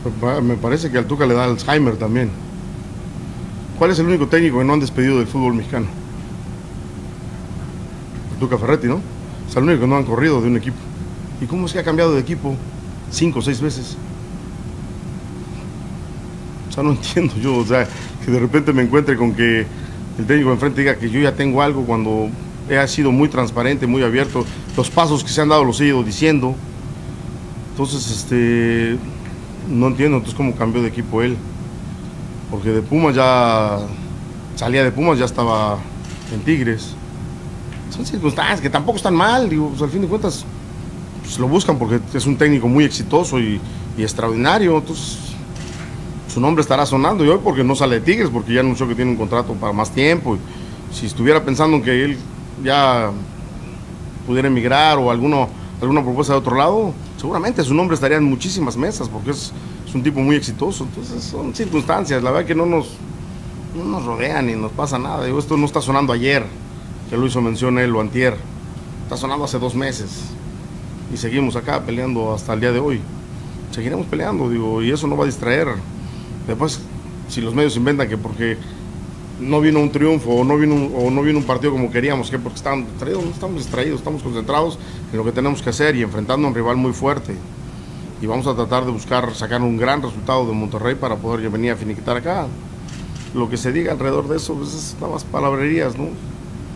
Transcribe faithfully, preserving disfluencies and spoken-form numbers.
Me parece que al Tuca le da Alzheimer también. ¿Cuál es el único técnico que no han despedido del fútbol mexicano? El Tuca Ferretti, ¿no? Es el único que no han corrido de un equipo. ¿Y cómo es que ha cambiado de equipo cinco o seis veces? O sea, no entiendo yo, o sea, que de repente me encuentre con que el técnico de enfrente diga que yo ya tengo algo cuando he sido muy transparente, muy abierto. Los pasos que se han dado los he ido diciendo. Entonces, este, no entiendo entonces cómo cambió de equipo él. Porque de Pumas ya salía de Pumas, ya estaba en Tigres. Son circunstancias que tampoco están mal, digo, pues al fin de cuentas pues lo buscan porque es un técnico muy exitoso y, y extraordinario, entonces su nombre estará sonando. Y hoy porque no sale de Tigres, porque ya anunció que tiene un contrato para más tiempo. Y si estuviera pensando en que él ya pudiera emigrar o alguno, alguna propuesta de otro lado, seguramente su nombre estaría en muchísimas mesas, porque es, es un tipo muy exitoso. Entonces son circunstancias, la verdad que no nos, no nos rodean ni nos pasa nada. Digo, esto no está sonando ayer, que lo hizo mención él o antier, está sonando hace dos meses y seguimos acá peleando hasta el día de hoy. Seguiremos peleando, digo, y eso no va a distraer. Después, si los medios inventan que porque no vino un triunfo o no vino un, o no vino un partido como queríamos, que porque estaban distraídos, no estamos distraídos, estamos concentrados en lo que tenemos que hacer y enfrentando a un rival muy fuerte. Y vamos a tratar de buscar sacar un gran resultado de Monterrey para poder venir a finiquitar acá. Lo que se diga alrededor de eso pues es nada más palabrerías, ¿no?